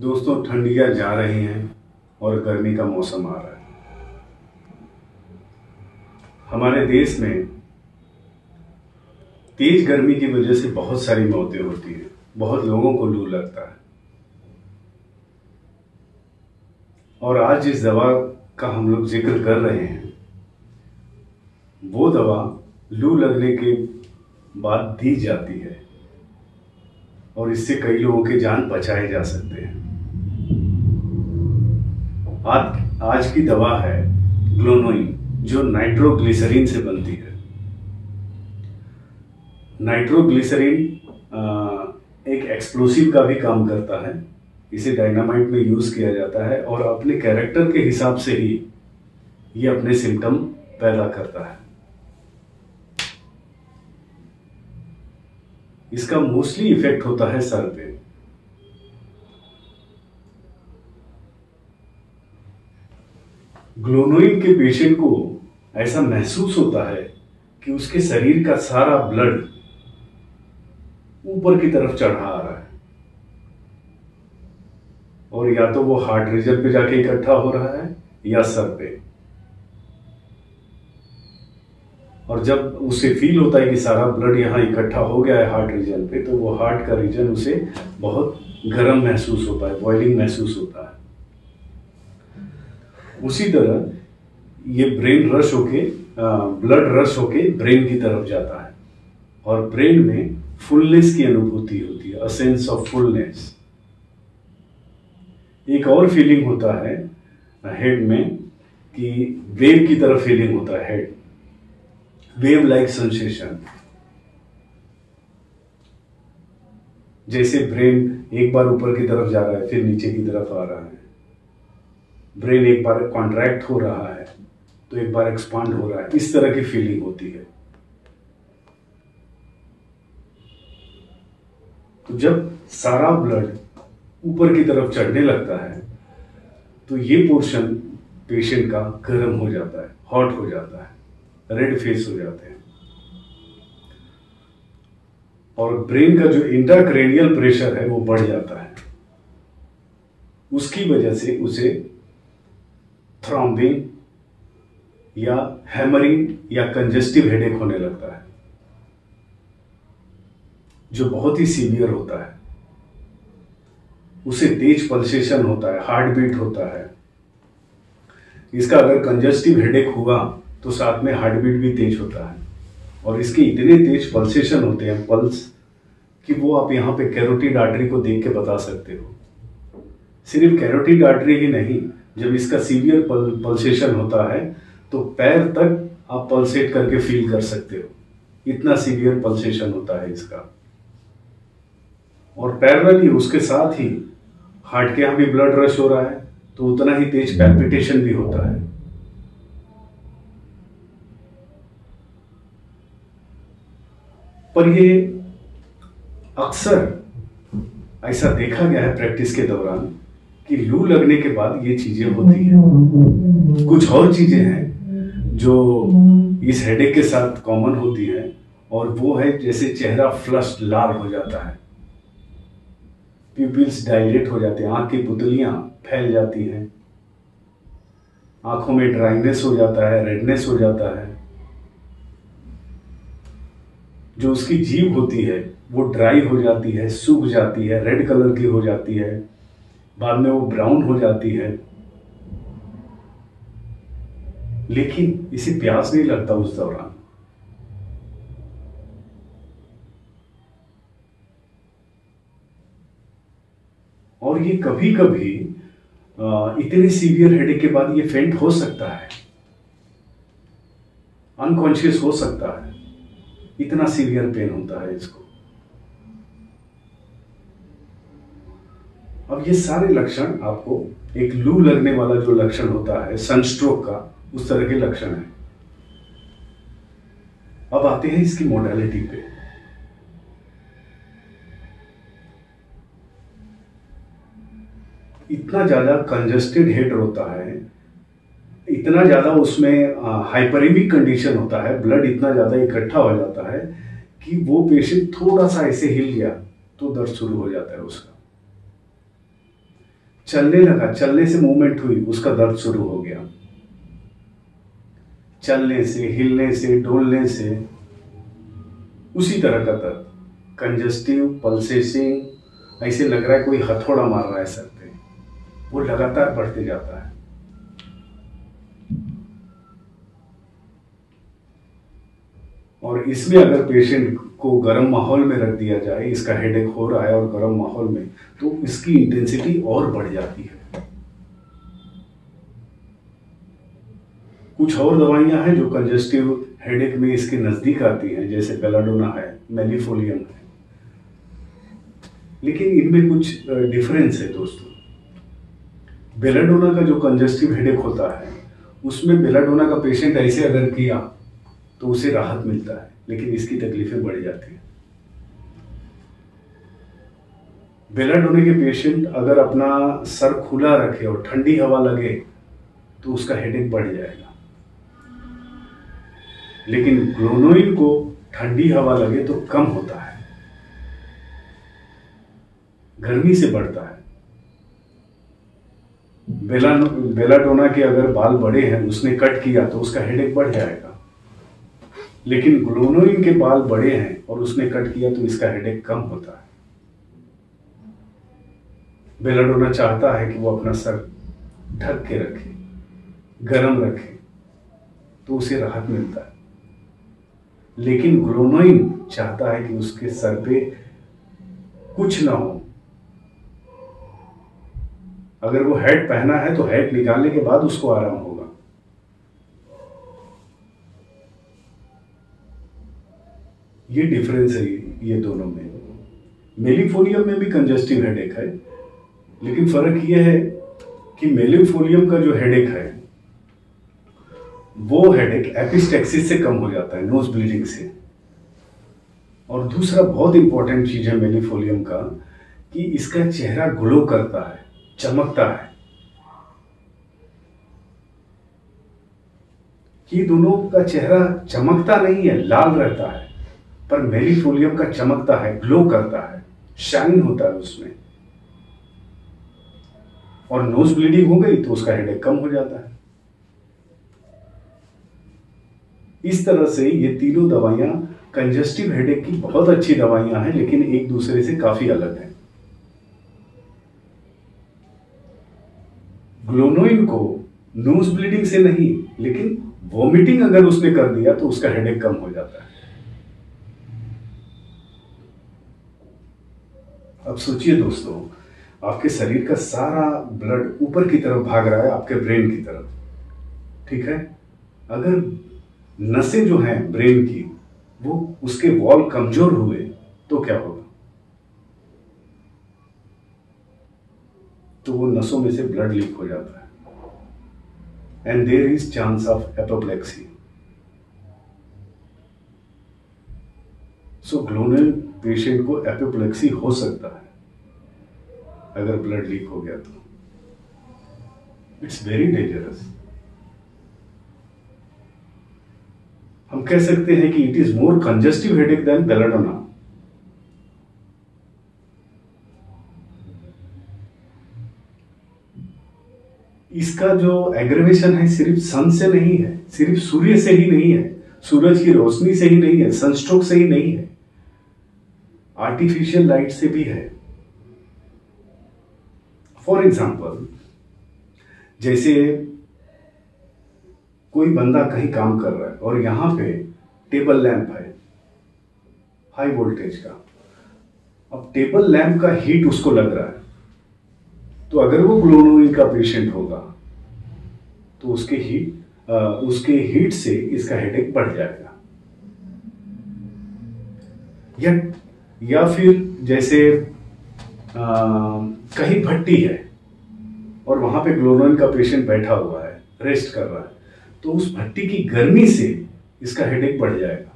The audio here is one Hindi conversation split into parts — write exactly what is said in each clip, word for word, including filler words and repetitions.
दोस्तों, ठंडियां जा रही हैं और गर्मी का मौसम आ रहा है। हमारे देश में तेज गर्मी की वजह से बहुत सारी मौतें होती हैं, बहुत लोगों को लू लगता है। और आज जिस दवा का हम लोग जिक्र कर रहे हैं, वो दवा लू लगने के बाद दी जाती है और इससे कई लोगों की जान बचाए जा सकते हैं। आज आज की दवा है ग्लोनोइन, जो नाइट्रोग्लिसरीन से बनती है। नाइट्रोग्लिसरीन एक एक्सप्लोसिव का भी काम करता है। इसे डायनामाइट में यूज किया जाता है और अपने कैरेक्टर के हिसाब से ही ये अपने सिम्टम पैदा करता है। इसका मोस्टली इफेक्ट होता है सर पे। ग्लोनोइन के पेशेंट को ऐसा महसूस होता है कि उसके शरीर का सारा ब्लड ऊपर की तरफ चढ़ा आ रहा है और या तो वो हार्ट रीजन पे जाके इकट्ठा हो रहा है या सर पे। और जब उसे फील होता है कि सारा ब्लड यहां इकट्ठा हो गया है हार्ट रीजन पे, तो वो हार्ट का रीजन उसे बहुत गर्म महसूस होता है, बॉइलिंग महसूस होता है। उसी तरह ये ब्रेन रश होके ब्लड रश होके ब्रेन की तरफ जाता है और ब्रेन में फुलनेस की अनुभूति होती है, अ सेंस ऑफ फुलनेस। एक और फीलिंग होता है हेड में कि वेव की तरह फीलिंग होता है, हेड वेव लाइक सेंसेशन। जैसे ब्रेन एक बार ऊपर की तरफ जा रहा है, फिर नीचे की तरफ आ रहा है। ब्रेन एक बार कॉन्ट्रैक्ट हो रहा है तो एक बार एक्सपांड हो रहा है, इस तरह की फीलिंग होती है। तो जब सारा ब्लड ऊपर की तरफ चढ़ने लगता है तो ये पोर्शन पेशेंट का गर्म हो जाता है, हॉट हो जाता है, रेड फेस हो जाते हैं और ब्रेन का जो इंट्राक्रैनियल प्रेशर है वो बढ़ जाता है। उसकी वजह से उसे थ्रॉम्बिंग या हैमरिंग या कंजेस्टिव हेडेक होने लगता है, जो बहुत ही सीवियर होता है। उसे तेज पल्सेशन होता है, हार्ट बीट होता है। इसका अगर कंजेस्टिव हेडेक हुआ तो साथ में हार्ट बीट भी तेज होता है और इसके इतने तेज पल्सेशन होते हैं, पल्स, कि वो आप यहाँ पे कैरोटिड आर्टरी को देख के बता सकते हो। सिर्फ कैरोटिड आर्टरी ही नहीं, जब इसका सीवियर पल, पल्सेशन होता है तो पैर तक आप पल्सेट करके फील कर सकते हो, इतना सीवियर पल्सेशन होता है इसका। और पैरेलली उसके साथ ही हार्ट के यहां भी ब्लड रश हो रहा है तो उतना ही तेज पैल्पिटेशन भी होता है। पर ये अक्सर ऐसा देखा गया है प्रैक्टिस के दौरान कि लू लगने के बाद ये चीजें होती हैं। कुछ और चीजें हैं जो इस हेडेक के साथ कॉमन होती हैं और वो है जैसे चेहरा फ्लश लाल हो जाता है, प्यूपिल्स डायलेट हो जाते हैं, आंख की पुतलियां फैल जाती हैं, आंखों में ड्राइनेस हो जाता है, रेडनेस हो जाता है। जो उसकी जीभ होती है वो ड्राई हो जाती है, सूख जाती है, रेड कलर की हो जाती है, बाद में वो ब्राउन हो जाती है। लेकिन इसे प्यास नहीं लगता उस दौरान। और ये कभी कभी इतने सीवियर हेडेक के बाद ये फेंट हो सकता है, अनकॉन्शियस हो सकता है, इतना सीवियर पेन होता है इसको। अब ये सारे लक्षण आपको एक लू लगने वाला जो लक्षण होता है सनस्ट्रोक का, उस तरह के लक्षण है। अब आते हैं इसकी मोडालिटी पे। इतना ज्यादा कंजेस्टेड हेड होता है, इतना ज्यादा उसमें हाइपरेमिक कंडीशन होता है, ब्लड इतना ज्यादा इकट्ठा हो जाता है कि वो पेशेंट थोड़ा सा ऐसे हिल गया तो दर्द शुरू हो जाता है उसका। चलने लगा, चलने से मूवमेंट हुई, उसका दर्द शुरू हो गया। चलने से, हिलने से, डोलने से उसी तरह का दर्द, कंजस्टिव, पल्सेसिंग, ऐसे लग रहा है कोई हथौड़ा मार रहा है सर पे, वो लगातार बढ़ते जाता है। और इसमें अगर पेशेंट को गर्म माहौल में रख दिया जाए, इसका हेडेक हो रहा है और गर्म माहौल में, तो इसकी इंटेंसिटी और बढ़ जाती है। कुछ और दवाइयां हैं जो कंजस्टिव हेडेक में इसके नजदीक आती हैं, जैसे बेलाडोना है, मेलिफोलियम है, लेकिन इनमें कुछ डिफरेंस है दोस्तों। बेलाडोना का जो कंजस्टिव हेडेक होता है, उसमें बेलाडोना का पेशेंट ऐसे अगर किया तो उसे राहत मिलता है, लेकिन इसकी तकलीफें बढ़ जाती हैं। बेलाडोना के पेशेंट अगर अपना सर खुला रखे और ठंडी हवा लगे तो उसका हेडेक बढ़ जाएगा, लेकिन ग्लोनोइन को ठंडी हवा लगे तो कम होता है, गर्मी से बढ़ता है। बेला बेलाडोना के अगर बाल बड़े हैं, उसने कट किया तो उसका हेडेक बढ़ जाएगा, लेकिन ग्लोनोइन के बाल बड़े हैं और उसने कट किया तो इसका हेडेक कम होता है। बेलाडोना चाहता है कि वो अपना सर ढक के रखे, गर्म रखे, तो उसे राहत मिलता है, लेकिन ग्लोनोइन चाहता है कि उसके सर पे कुछ ना हो। अगर वो हैट पहना है तो हैट निकालने के बाद उसको आराम होगा। ये डिफरेंस है ये दोनों में। मेलिफोलियम में भी कंजस्टिव हेडेक है, लेकिन फर्क ये है कि मेलिफोलियम का जो हेडेक है वो हेडेक एपिस्टेक्सिस से कम हो जाता है, नोज ब्लीडिंग से। और दूसरा बहुत इंपॉर्टेंट चीज है मेलिफोलियम का कि इसका चेहरा ग्लो करता है, चमकता है। ये दोनों का चेहरा चमकता नहीं है, लाल रहता है, पर मेलिफोलियम का चमकता है, ग्लो करता है, शाइन होता है उसमें। और नोज ब्लीडिंग हो गई तो उसका हेडेक कम हो जाता है। इस तरह से ये तीनों दवाइयां कंजस्टिव हेडेक की बहुत अच्छी दवाइयां हैं, लेकिन एक दूसरे से काफी अलग हैं। ग्लोनोइन को नोज ब्लीडिंग से नहीं, लेकिन वॉमिटिंग अगर उसने कर दिया तो उसका हेडेक कम हो जाता है। अब सोचिए दोस्तों, आपके शरीर का सारा ब्लड ऊपर की तरफ भाग रहा है, आपके ब्रेन की तरफ, ठीक है। अगर नसें जो हैं ब्रेन की, वो उसके वॉल कमजोर हुए तो क्या होगा? तो वो नसों में से ब्लड लीक हो जाता है, and there is chance of apoplexy. So glonoine patient को एपोप्लेक्सी हो सकता है अगर ब्लड लीक हो गया तो। It's very dangerous. हम कह सकते हैं कि it is more congestive headache than belladonna. इसका जो एग्रेवेशन है सिर्फ सन से नहीं है, सिर्फ सूर्य से ही नहीं है, सूरज की रोशनी से ही नहीं है, सनस्ट्रोक से ही नहीं है, आर्टिफिशियल लाइट से भी है। फॉर एग्जाम्पल, जैसे कोई बंदा कहीं काम कर रहा है और यहां पे टेबल लैंप है हाई वोल्टेज का। अब टेबल लैंप का हीट उसको लग रहा है, तो अगर वो ग्लोनोइन का पेशेंट होगा तो उसके हीट आ, उसके हीट से इसका हेडेक बढ़ जाएगा। या या फिर जैसे आ, कहीं भट्टी है और वहां पे ग्लोनोइन का पेशेंट बैठा हुआ है, रेस्ट कर रहा है, तो उस भट्टी की गर्मी से इसका हेडेक बढ़ जाएगा।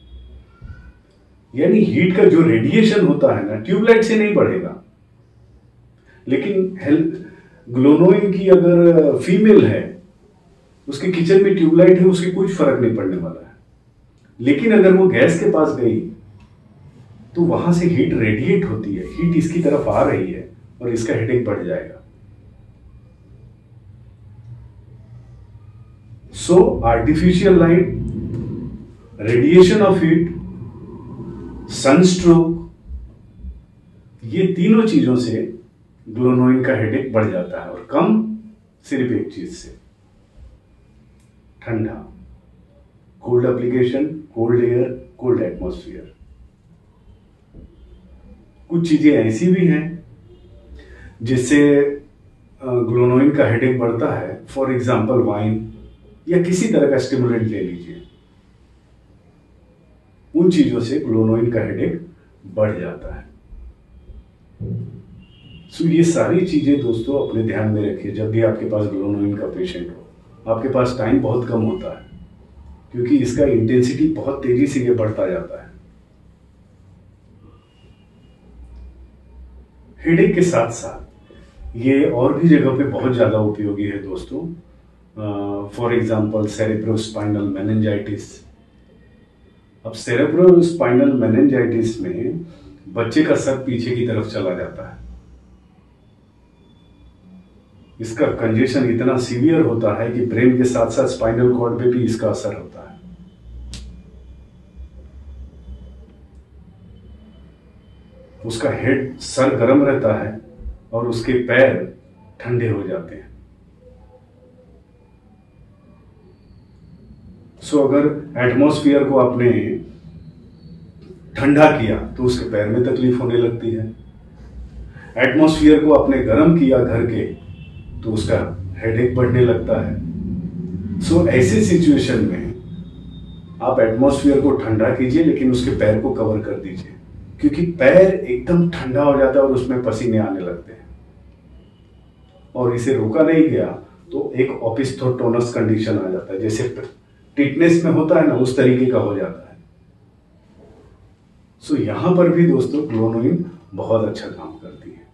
यानी हीट का जो रेडिएशन होता है ना, ट्यूबलाइट से नहीं बढ़ेगा। लेकिन ग्लोनोइन की अगर फीमेल है, उसके किचन में ट्यूबलाइट है, उसके कुछ फर्क नहीं पड़ने वाला है। लेकिन अगर वो गैस के पास गई तो वहां से हीट रेडिएट होती है, हीट इसकी तरफ आ रही है और इसका हेडेक बढ़ जाएगा। So artificial light, radiation of heat, sunstroke, ये तीनों चीजों से ग्लोनोइन का हेडेक बढ़ जाता है। और कम सिर्फ एक चीज से, ठंडा, cold application, cold air, cold atmosphere. कुछ चीजें ऐसी भी हैं जिससे ग्लोनोइन का हेडेक बढ़ता है। फॉर एग्जाम्पल वाइन या किसी तरह का स्टिमुलेंट ले लीजिए, उन चीजों से ग्लोनोइन का हेडेक बढ़ जाता है। सो ये सारी चीजें दोस्तों अपने ध्यान में रखिए जब भी आपके पास ग्लोनोइन का पेशेंट हो। आपके पास टाइम बहुत कम होता है क्योंकि इसका इंटेंसिटी बहुत तेजी से ये बढ़ता जाता है। हेडेक के साथ साथ ये और भी जगह पे बहुत ज्यादा उपयोगी है दोस्तों। For example cerebrospinal meningitis. अब सेरेब्रोस्पाइनल मेनिंजाइटिस में बच्चे का सर पीछे की तरफ चला जाता है। इसका कंजेशन इतना सीवियर होता है कि ब्रेन के साथ साथ स्पाइनल कॉर्ड पे भी इसका असर होता है। उसका हेड, सर गर्म रहता है और उसके पैर ठंडे हो जाते हैं। सो अगर एटमॉस्फेयर को आपने ठंडा किया तो उसके पैर में तकलीफ होने लगती है। एटमॉस्फेयर को आपने गर्म किया घर के तो उसका हेडेक बढ़ने लगता है। सो ऐसे सिचुएशन में आप एटमॉस्फेयर को ठंडा कीजिए लेकिन उसके पैर को कवर कर दीजिए, क्योंकि पैर एकदम ठंडा हो जाता है और उसमें पसीने आने लगते हैं और इसे रोका नहीं गया तो एक ओपिस्थोटोनस कंडीशन आ जाता है। जैसे टिटनेस में होता है ना, उस तरीके का हो जाता है। सो यहां पर भी दोस्तों ग्लोनोइन बहुत अच्छा काम करती है।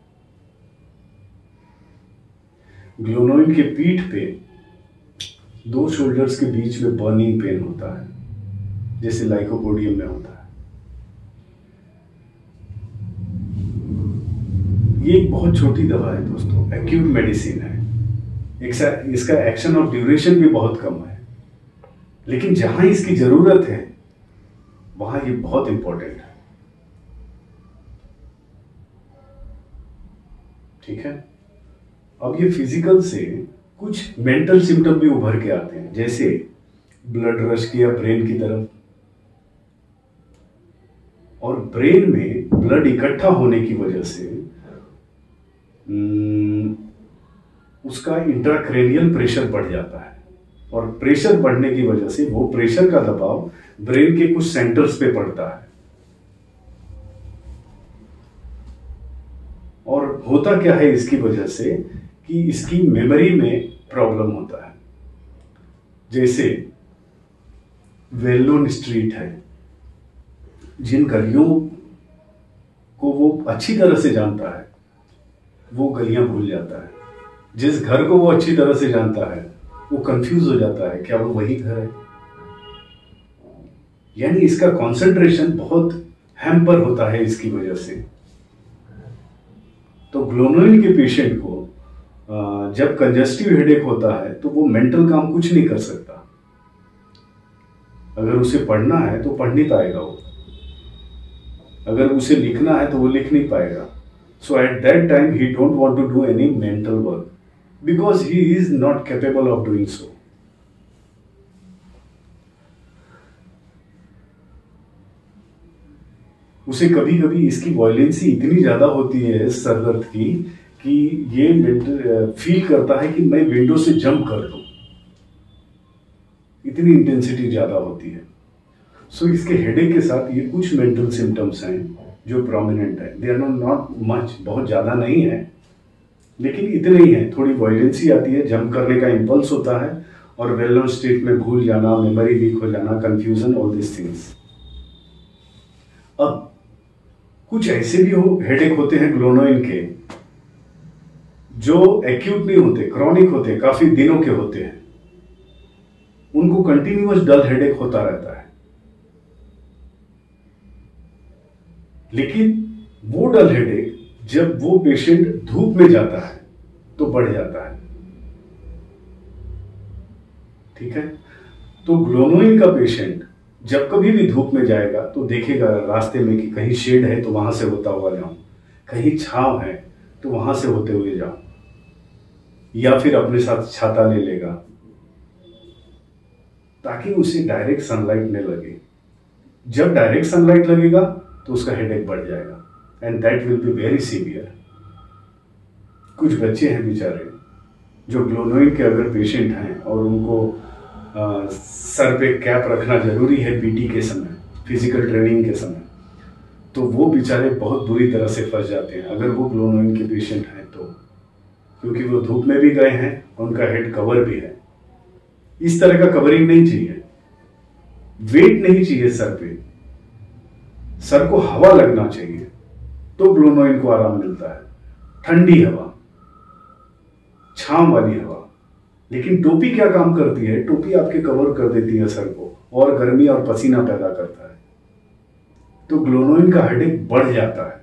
ग्लोनोइन के पीठ पे दो शोल्डर्स के बीच में बर्निंग पेन होता है, जैसे लाइकोपोडियम में होता है। ये एक बहुत छोटी दवा है दोस्तों, एक्यूट मेडिसिन है। इसका एक्शन और ड्यूरेशन भी बहुत कम है, लेकिन जहां इसकी जरूरत है वहां ये बहुत इंपॉर्टेंट है। ठीक है। अब ये फिजिकल से कुछ मेंटल सिम्टम भी उभर के आते हैं, जैसे ब्लड रश किया ब्रेन की तरफ, और ब्रेन में ब्लड इकट्ठा होने की वजह से उसका इंट्राक्रेनियल प्रेशर बढ़ जाता है, और प्रेशर बढ़ने की वजह से वो प्रेशर का दबाव ब्रेन के कुछ सेंटर्स पे पड़ता है। और होता क्या है इसकी वजह से कि इसकी मेमोरी में प्रॉब्लम होता है। जैसे वेल नोन स्ट्रीट है, जिन गलियों को वो अच्छी तरह से जानता है वो गलियां भूल जाता है। जिस घर को वो अच्छी तरह से जानता है वो कंफ्यूज हो जाता है, क्या वो वही घर है। यानी इसका कंसंट्रेशन बहुत हैम्पर होता है इसकी वजह से। तो ग्लोनोइन के पेशेंट को जब कंजस्टिव हेडेक होता है तो वो मेंटल काम कुछ नहीं कर सकता। अगर उसे पढ़ना है तो पढ़ नहीं पाएगा वो, अगर उसे लिखना है तो वो लिख नहीं पाएगा। So at that time he don't want to do any mental work because he is not capable of doing so. उसे कभी कभी इसकी वायलेंसी इतनी ज्यादा होती है सर दर्द की कि ये फील करता है कि मैं विंडो से जंप कर दूं, इतनी इंटेंसिटी ज्यादा होती है। सो so, इसके हेडेक के साथ ये कुछ मेंटल सिम्टम्स हैं जो प्रोमिनेंट है। दे आर नॉट मच, बहुत ज्यादा नहीं है लेकिन इतने ही है। थोड़ी वायलेंसी आती है, जंप करने का इंपल्स होता है, और वेल नोन स्टेट में भूल जाना, मेमोरी वीक हो जाना, कंफ्यूजन, ऑल दिस थिंग्स। अब कुछ ऐसे भी हो हेडेक होते हैं ग्लोनोइन के जो एक्यूट नहीं होते, क्रॉनिक होते, काफी दिनों के होते हैं। उनको कंटिन्यूअस डल हेडेक होता रहता है, लेकिन वो डल हेडेक जब वो पेशेंट धूप में जाता है तो बढ़ जाता है। ठीक है। तो ग्लोनोइन का पेशेंट जब कभी भी धूप में जाएगा तो देखेगा रास्ते में कि कहीं शेड है तो वहां से होता हुआ जाऊं, कहीं छांव है तो वहां से होते हुए जाऊं, या फिर अपने साथ छाता ले लेगा ताकि उसे डायरेक्ट सनलाइट न लगे। जब डायरेक्ट सनलाइट लगेगा तो उसका हेडेक बढ़ जाएगा and that will be very severe. कुछ बच्चे हैं बेचारे जो ग्लोनोइन के अगर पेशेंट हैं और उनको आ, सर पे कैप रखना जरूरी है पीटी के समय, फिजिकल ट्रेनिंग के समय, तो वो बेचारे बहुत बुरी तरह से फंस जाते हैं अगर वो ग्लोनोइन के पेशेंट हैं तो, क्योंकि वो धूप में भी गए हैं, उनका हेड कवर भी है। इस तरह का कवरिंग नहीं चाहिए, वेट नहीं चाहिए सर पे, सर को हवा लगना चाहिए तो ग्लोनोइन को आराम मिलता है। ठंडी हवा, छांव वाली हवा। लेकिन टोपी क्या काम करती है? टोपी आपके कवर कर देती है सर को और गर्मी और पसीना पैदा करता है, तो ग्लोनोइन का हेडेक बढ़ जाता है।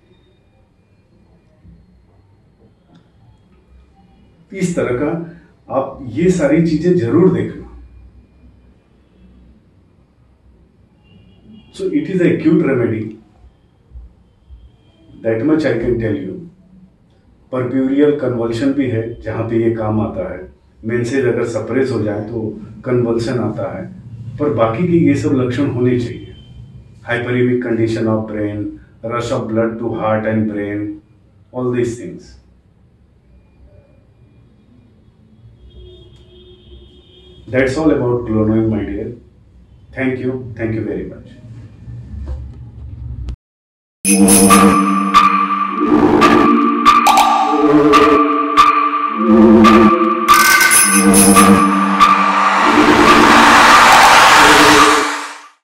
इस तरह का आप ये सारी चीजें जरूर देखना। So it is a acute remedy, that much I can tell you। Puerperal convulsion भी है जहां पे ये काम आता है। मेंसेज अगर सप्रेस हो जाए तो कन्वल्सन आता है, पर बाकी के ये सब लक्षण होने चाहिए। Hyperemic condition of brain, rush of blood to heart and brain, all these things. That's all about Glonoin, my dear. Thank you. Thank you very much.